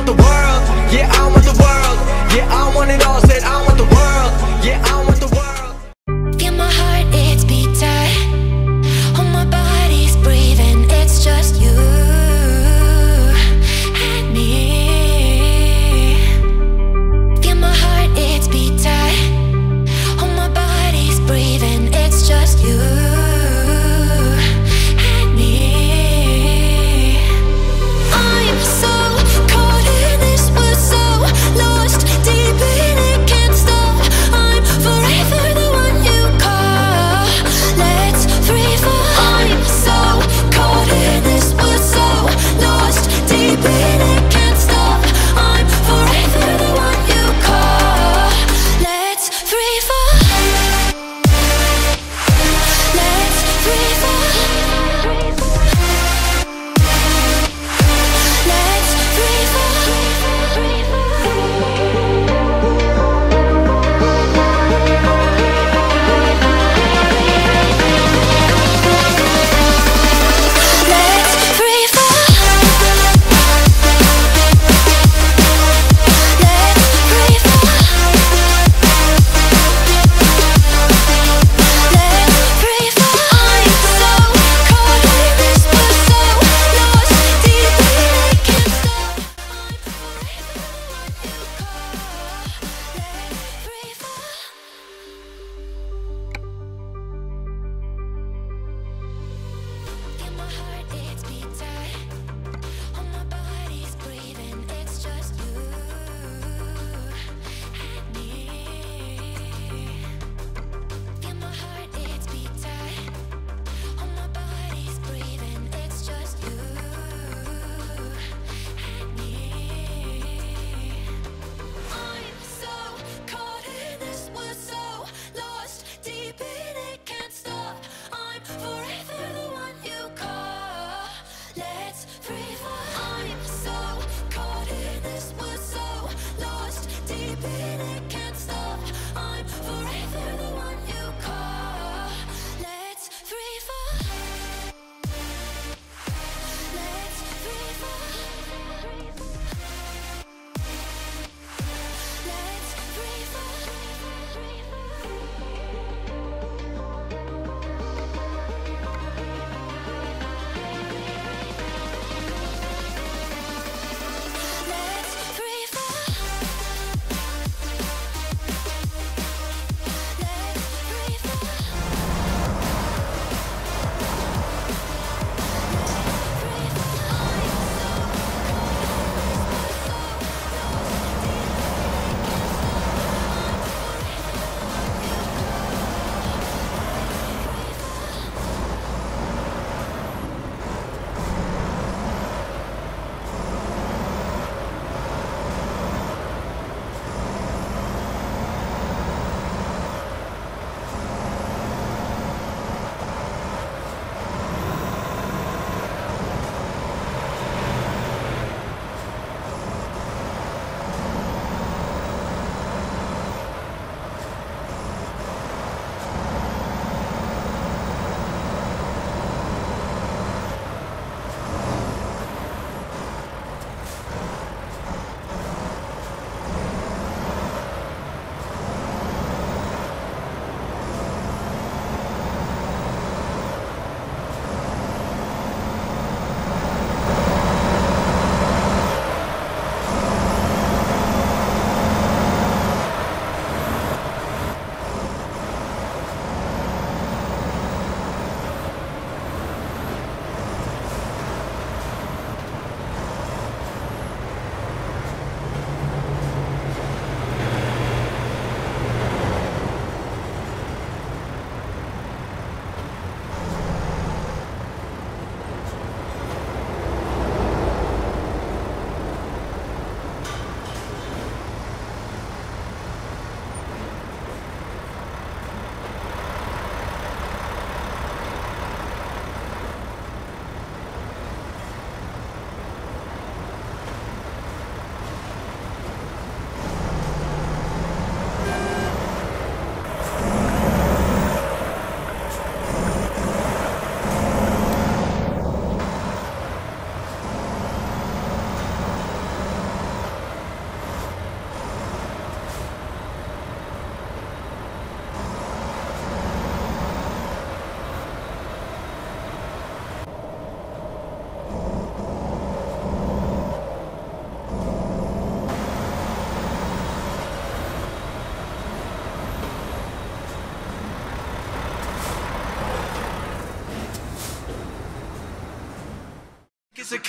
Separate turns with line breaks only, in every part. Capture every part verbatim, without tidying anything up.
the world, yeah, I want the world, yeah, I want it all, said I want the world, yeah, I want the world.
Feel my heart, it's beat tight. Oh, my body's breathing, it's just you and me. Feel my heart, it's beat tight. Oh, my body's breathing, it's just you and me. I'm so caught in this, we're so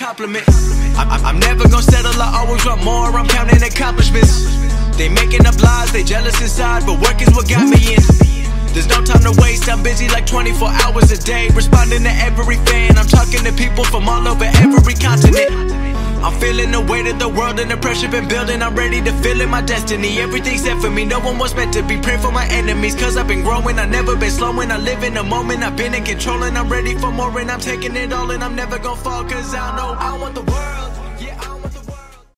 compliment. I, I, I'm never gonna settle, I always want more, I'm counting accomplishments. They making up lies, they jealous inside, but work is what got me in. There's no time to waste, I'm busy like twenty-four hours a day, responding to every fan. I'm talking to people from all over every continent. I'm feeling the weight of the world and the pressure been building. I'm ready to feel in my destiny, everything's set for me, no one was meant to be. Pray for my enemies, cause I've been growing, I've never been slowing. I live in the moment, I've been in control, and I'm ready for more, and I'm taking it all, and I'm never gonna fall, cause I know I want the world.